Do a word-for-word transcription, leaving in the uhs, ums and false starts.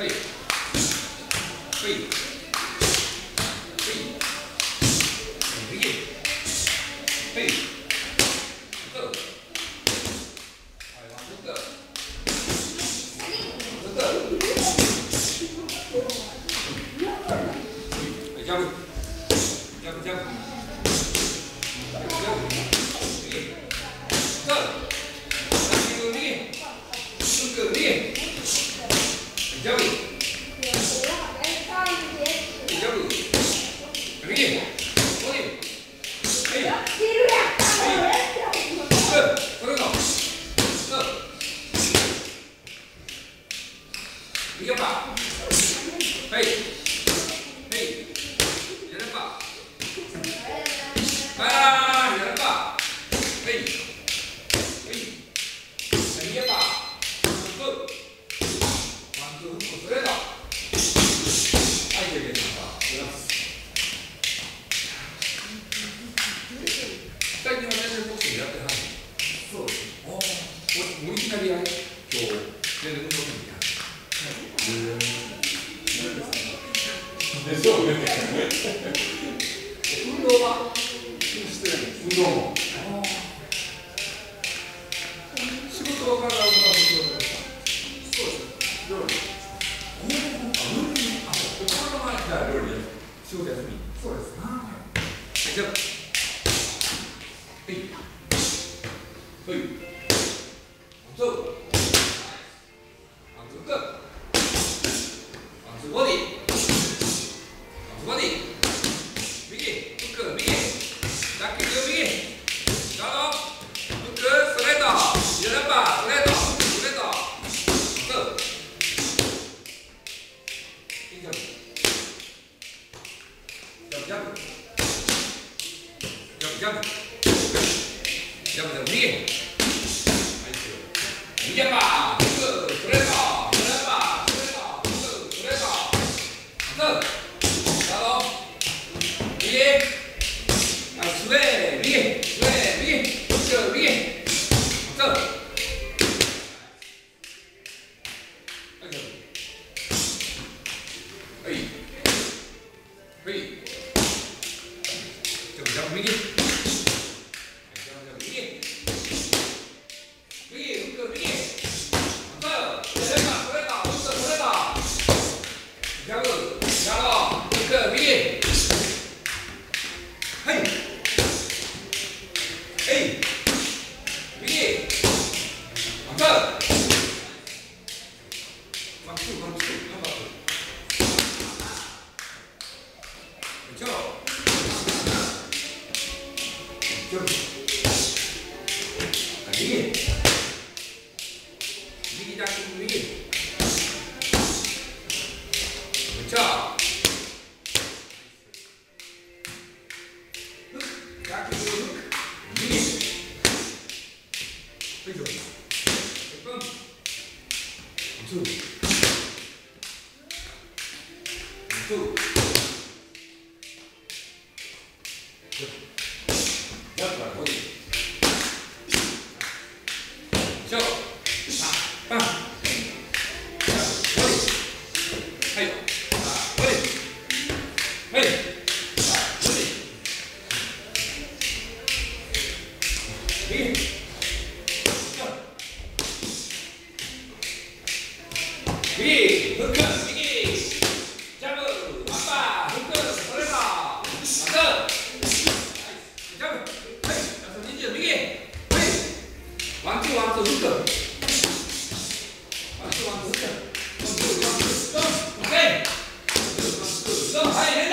はいはい右はいジャブジャブジャブ運動はしてないです。運動も。仕事から運動はですか。そうです。料理。あ、料理。あ、この前じゃあ料理。仕事休み。そうです。はい。じゃあ。はい。はい。そう。あ、ずっと。あ、ズボディ。ボディ右フック右ジャッキー右ガードフックストレート左ラッパーストレートストレートそういいジャンプジャンプジャンプジャンプジャンプジャンプジャンプ右右ラッパーフックストレート左ラッパーストレートフックストレートそうあ、スウェー右スウェー右フック右そうはいはいジャンプジャンプ右ジャンプジャンプ右右フック右そうストレートストレートフックストレートジャンプジャンプフック右はい。えい。右。アップ。ワンツーワンツーナンバーツー。じゃあ。ジャンプ。右。右だけ右。じゃあ。はい。